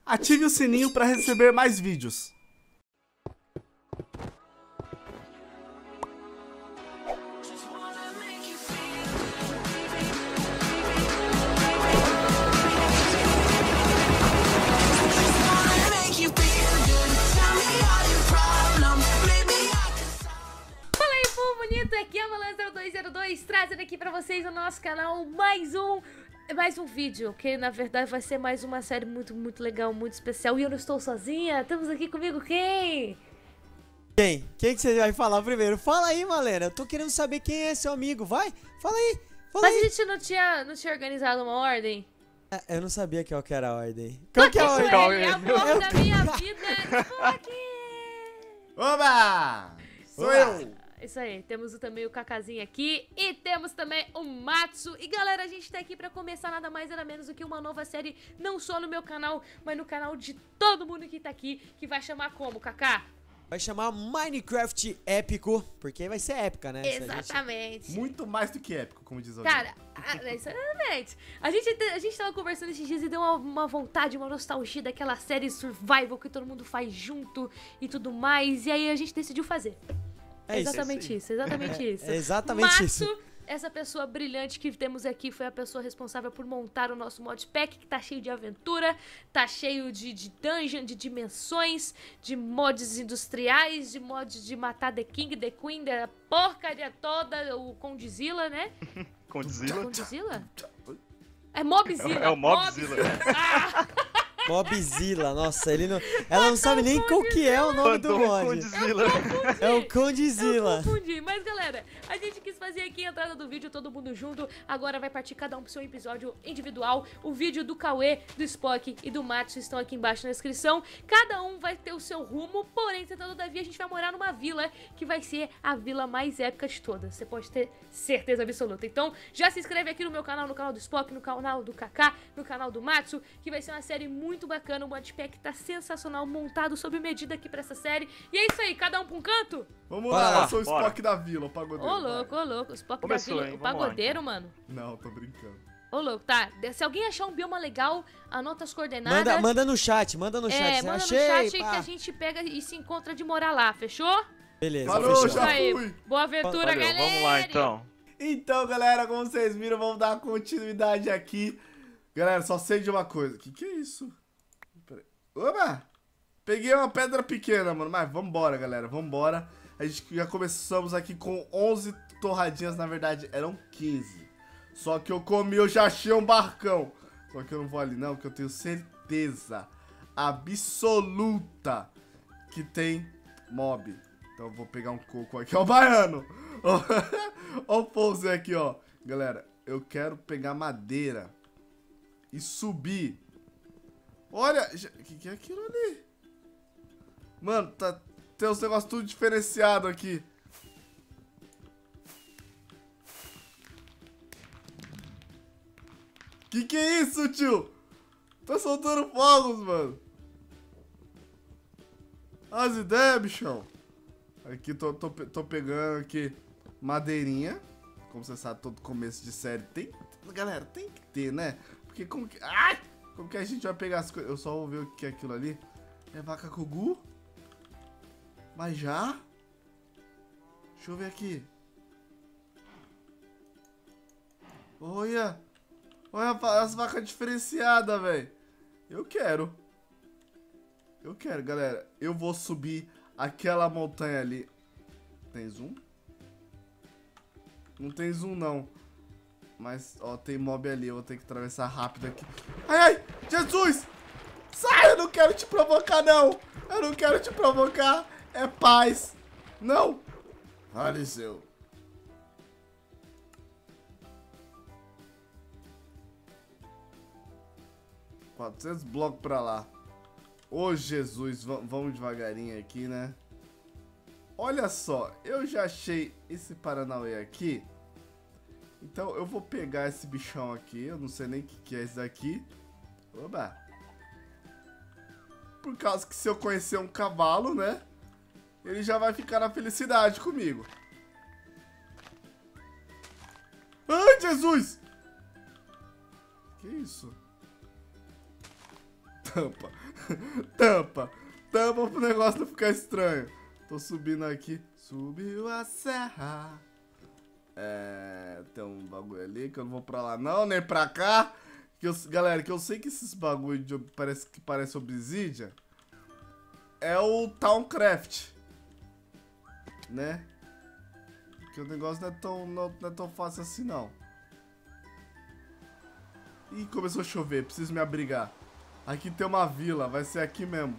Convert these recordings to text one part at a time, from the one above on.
ative o sininho para receber mais vídeos. Aqui é a Malan0202, trazendo aqui pra vocês no nosso canal mais um vídeo, que na verdade vai ser mais uma série muito legal, muito especial. E eu não estou sozinha, estamos aqui comigo quem? Quem que você vai falar primeiro? Fala aí, Malena, eu tô querendo saber quem é seu amigo, vai, fala aí, Mas a gente não tinha organizado uma ordem? Eu não sabia qual que era a ordem. Qual que é a ordem? É a amor da minha vida, Oba! Sou eu! Isso aí, temos também o Kakazinho aqui e temos também o Matsu. E galera, a gente tá aqui pra começar nada mais nada menos do que uma nova série, não só no meu canal, mas no canal de todo mundo que tá aqui, que vai chamar como, Kaká? Vai chamar Minecraft Épico, porque vai ser épica, né? Exatamente. Muito mais do que épico, como diz alguém. Cara, exatamente. A gente tava conversando esses dias e deu uma vontade, uma nostalgia daquela série survival que todo mundo faz junto e tudo mais. E aí a gente decidiu fazer. É exatamente isso. É exatamente Matsu, isso. Essa pessoa brilhante que temos aqui foi a pessoa responsável por montar o nosso modpack, que tá cheio de aventura, tá cheio de dungeon, de dimensões, de mods industriais, de mods de matar The King, The Queen, da porcaria toda, o Condzilla, né? Condzilla? É Mobzilla. É o Mobzilla. Ah! Mobzilla, nossa, ela não sabe nem qual que é o nome do mod. É o Condzilla. Eu confundi, mas galera, a gente quis fazer aqui a entrada do vídeo, todo mundo junto. Agora vai partir cada um pro seu episódio individual. O vídeo do Cauê, do Spock e do Matsu estão aqui embaixo na descrição. Cada um vai ter o seu rumo, porém, todavia, a gente vai morar numa vila que vai ser a vila mais épica de todas. Você pode ter certeza absoluta. Então, já se inscreve aqui no meu canal, no canal do Spock, no canal do Kaká, no canal do Matsu, que vai ser uma série muito bacana. O modpack tá sensacional, montado sob medida aqui pra essa série. E é isso aí, cada um pra um canto? Vamos lá, eu sou o Spock da vila, o pagodeiro. Ô louco, o Spock Começou, da vila, hein? o Vamos pagodeiro, lá, mano. Não, tô brincando. Ô louco, tá. Se alguém achar um bioma legal, anota as coordenadas. Manda no chat, manda no chat. Manda Achei, no chat pá. que a gente pega e se encontra de morar lá, fechou? Beleza, Falou, fechou. já Isso aí. fui. Boa aventura, Valeu, galera. vamos lá então. Então, galera, como vocês viram, vamos dar continuidade aqui. Galera, só sei de uma coisa. Que é isso? Pera aí. Oba! Peguei uma pedra pequena, mano. Mas vambora, galera, vambora. A gente já começamos aqui com 11 torradinhas. Na verdade, eram 15. Só que eu comi, eu já achei um barcão. Só que eu não vou ali não, porque eu tenho certeza absoluta que tem mob. Então eu vou pegar um coco aqui. Ó o baiano! Ó o pouso aqui, ó. Galera, eu quero pegar madeira e subir. Olha, o que é aquilo ali? Mano, tem uns negócios tudo diferenciado aqui. Que é isso, tio? Tá soltando fogos, mano. As ideias, bichão. Aqui, tô pegando aqui madeirinha. Como você sabe, todo começo de série tem... Galera, tem que ter, né? Porque como que... Ai! Como que a gente vai pegar as coisas? Eu só vou ver o que é aquilo ali. É vaca cogu? Mas já? Deixa eu ver aqui. Olha! Olha as vacas diferenciadas, velho. Eu quero, galera. Eu vou subir aquela montanha ali. Tem zoom? Não tem zoom, não. Mas, ó, tem mob ali. Eu vou ter que atravessar rápido aqui. Ai, ai! Jesus! Sai! Eu não quero te provocar, não! Eu não quero te provocar. É paz. Não! Faleceu. $400 blocos pra lá. Ô, Jesus, vamos devagarinho aqui, né? Olha só, eu já achei esse Paranauê aqui. Então eu vou pegar esse bichão aqui. Eu não sei nem o que é esse daqui. Oba! Por causa que se eu conhecer um cavalo, né? Ele já vai ficar na felicidade comigo. Ai, Jesus! Que isso? Tampa. Tampa. Tampa pro negócio não ficar estranho. Tô subindo aqui. Subiu a serra. Tem um bagulho ali que eu não vou pra lá não, nem pra cá. Galera, que eu sei que esses bagulho que parece Obsidian é o Towncraft, né? Porque o negócio não é tão fácil assim não. Ih, começou a chover, preciso me abrigar. Aqui tem uma vila, vai ser aqui mesmo.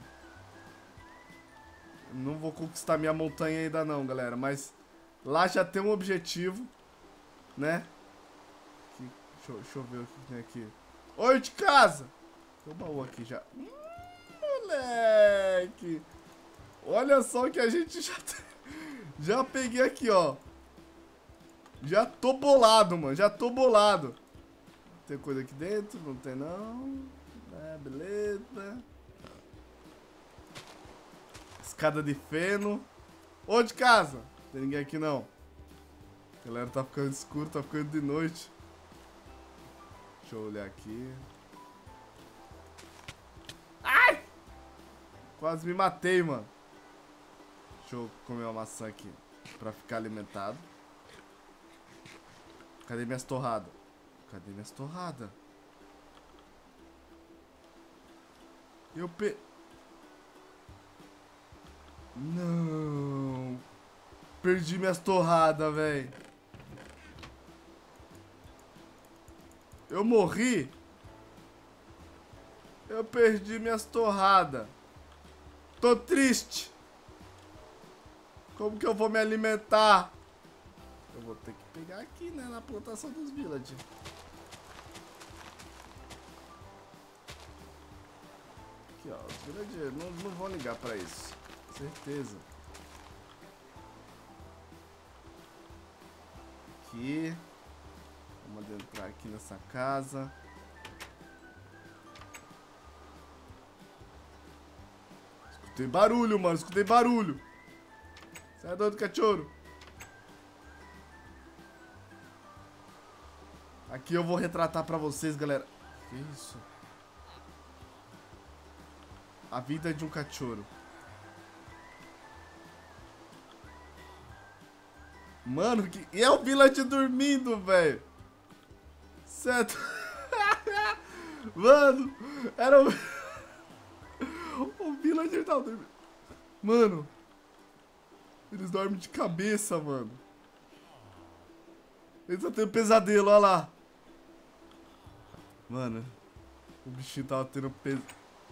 Não vou conquistar minha montanha ainda não, galera, mas lá já tem um objetivo, né? Aqui, deixa eu ver o que tem aqui. Oi, de casa! Tem um baú aqui já. Moleque! Olha só o que a gente já tem. Já peguei aqui, ó. Já tô bolado, mano. Já tô bolado. Tem coisa aqui dentro? Não tem, não. Beleza. Escada de feno. Ô, de casa! Não tem ninguém aqui, não. A galera tá ficando escuro, tá ficando de noite. Deixa eu olhar aqui. Ai! Quase me matei, mano. Deixa eu comer uma maçã aqui pra ficar alimentado. Cadê minhas torradas? Cadê minhas torradas? Não. Perdi minhas torradas, velho. Eu morri. Eu perdi minhas torradas. Tô triste. Como que eu vou me alimentar? Eu vou ter que pegar aqui, né? Na plantação dos village. Aqui, ó. Os villagers não vão ligar pra isso. Certeza. Aqui. Vamos adentrar aqui nessa casa. Escutei barulho, mano. Escutei barulho. Sai doido, cachorro. Aqui eu vou retratar pra vocês, galera. Que isso? A vida de um cachorro. Mano, e é o village dormindo, velho. Certo? Mano, era o... O villager tava dormindo. Mano. Eles dormem de cabeça, mano. Eles estão tendo pesadelo, olha lá. Mano. O bichinho tava tendo pesadelo.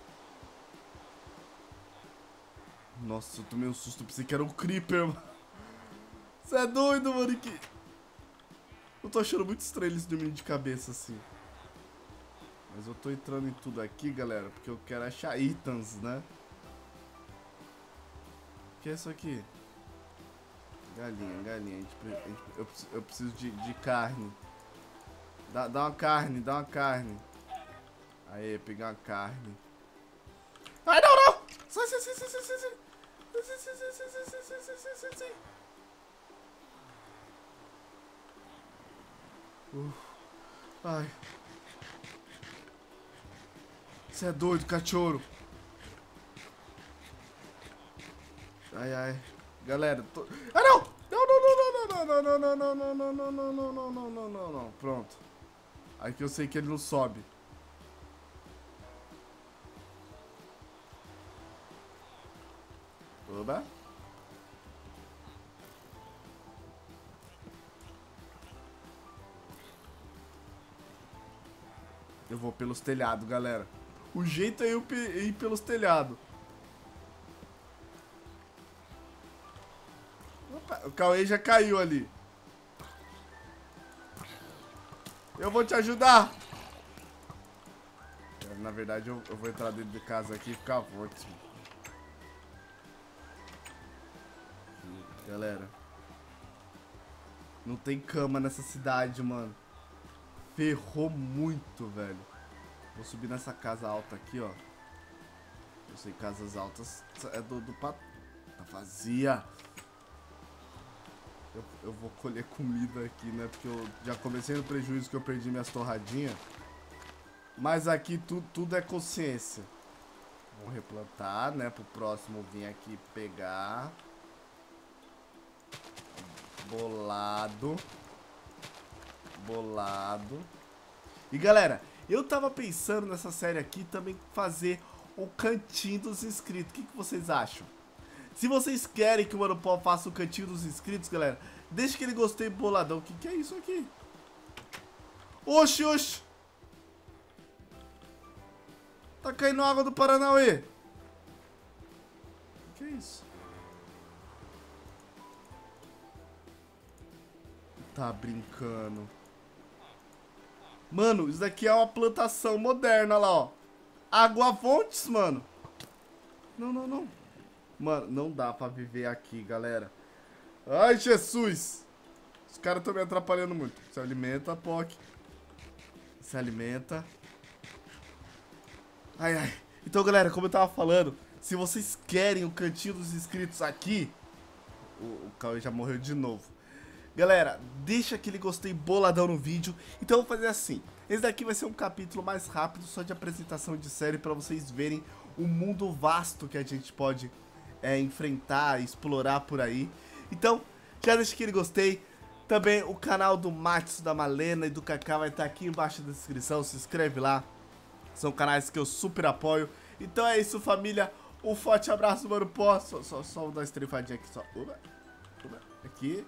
Nossa, eu tomei um susto. Pensei que era um creeper, mano. Você é doido, mano. Eu tô achando muito estranho eles dormindo de cabeça assim. Mas eu tô entrando em tudo aqui, galera, porque eu quero achar itens, né? O que é isso aqui? Galinha, galinha. Eu preciso de carne. Dá uma carne, dá uma carne. Aí, pegar uma carne. Ai, não, não! Sai, sai, sai, sai, sai, sai, sai. Sai. Ai. Você é doido, cachorro. Ai, ai. Galera, tô... Ah, não! Não. Pronto. Aqui eu sei que ele não sobe. Oba. Eu vou pelos telhados, galera. O jeito é eu ir pelos telhados. Opa, o Cauê já caiu ali. Eu vou te ajudar. Na verdade, eu vou entrar dentro de casa aqui e ficar ótimo. Galera. Não tem cama nessa cidade, mano. Ferrou muito, velho. Vou subir nessa casa alta aqui, ó. Eu sei, casas altas é do pato. Tá vazia. Eu vou colher comida aqui, né? Porque eu já comecei no prejuízo que eu perdi minhas torradinhas. Mas aqui tudo é consciência. Vamos replantar, né? Pro próximo vir aqui pegar. Bolado. Bolado. E galera, eu tava pensando nessa série aqui também fazer o cantinho dos inscritos. O que vocês acham? Se vocês querem que o Mano Paul faça o cantinho dos inscritos, galera, deixa aquele gostei boladão. O que é isso aqui? Oxi, oxi. Tá caindo água do Paranauê. O que é isso? Tá brincando. Mano, isso daqui é uma plantação moderna lá, ó. Água-fontes, mano. Não, não, não. Mano, não dá pra viver aqui, galera. Ai, Jesus. Os caras estão me atrapalhando muito. Se alimenta, Poc. Se alimenta. Ai, ai. Então, galera, como eu tava falando, se vocês querem o cantinho dos inscritos aqui... O Cauê já morreu de novo. Galera, deixa aquele gostei boladão no vídeo. Então eu vou fazer assim. Esse daqui vai ser um capítulo mais rápido, só de apresentação de série, pra vocês verem o mundo vasto que a gente pode enfrentar, explorar por aí. Então, já deixa aquele gostei. Também o canal do Matos, da Malena e do Kaká vai estar aqui embaixo da descrição. Se inscreve lá. São canais que eu super apoio. Então é isso, família. Um forte abraço, Mano Paul. Só vou dar uma estrefadinha aqui. Só. Uba. Aqui.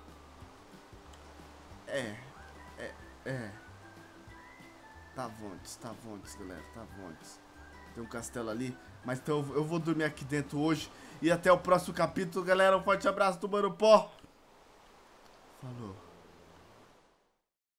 Tá vontes, galera. Tá vontes. Tem um castelo ali. Mas então eu vou dormir aqui dentro hoje. E até o próximo capítulo, galera. Um forte abraço do Mano Paul. Falou.